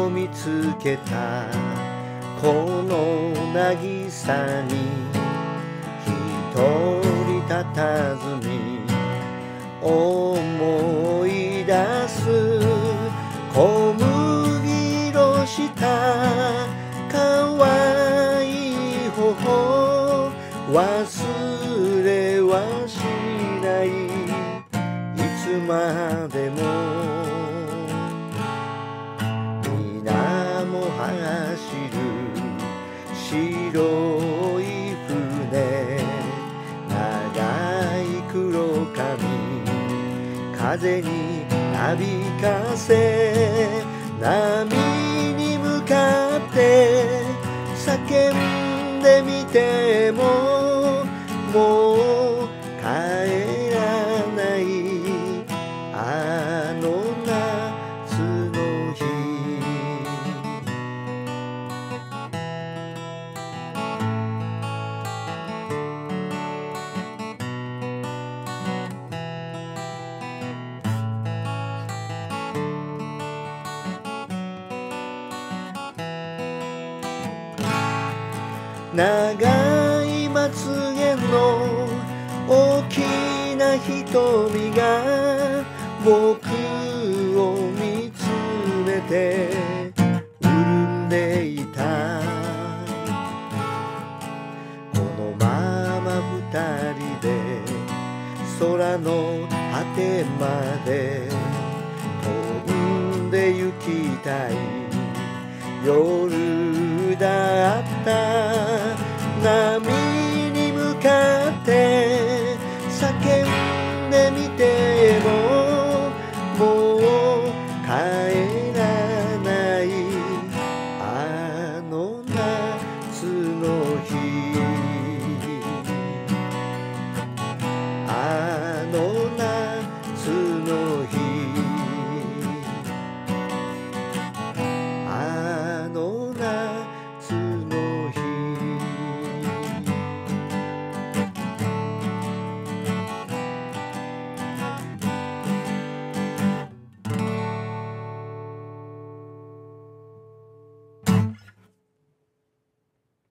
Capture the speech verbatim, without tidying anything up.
見つけたこの渚に一人佇み思い出す小麦色した可愛い頬忘れはしないいつまでも水面走る白い船長い黒髪風になびかせ波に向かって叫んでみてももう帰らないあの夏の日長いまつげの大きな瞳が僕を見つめて潤んでいたこのまま二人で空の果てまで飛んで行きたい夜だった波